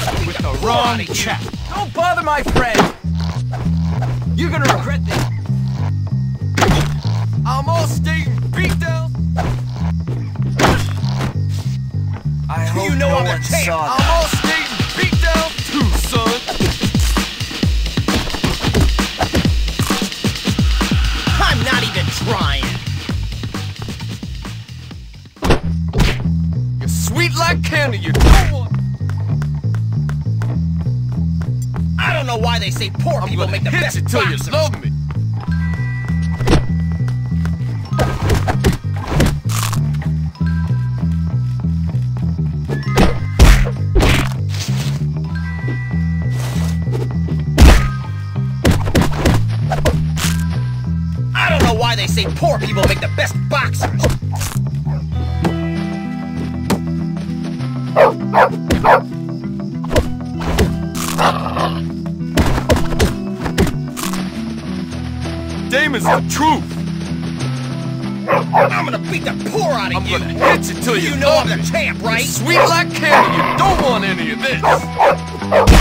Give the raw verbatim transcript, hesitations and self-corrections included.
with the wrong chap. Don't bother my friend. You're gonna regret this. I'm all stating beatdown. I hope you know no I'm one the champ. saw that. I'm all stating beatdown too, son. I'm not even trying. You're sweet like candy. You don't want. I don't know why they say poor I'm people gonna make the hit best you till you boxers. love me. I don't know why they say poor people make the best boxers. Damon's the truth. I'm gonna beat the poor out of I'm you. gonna hit you till you You know love I'm me. the champ, right? Sweet like candy. You don't want any of this.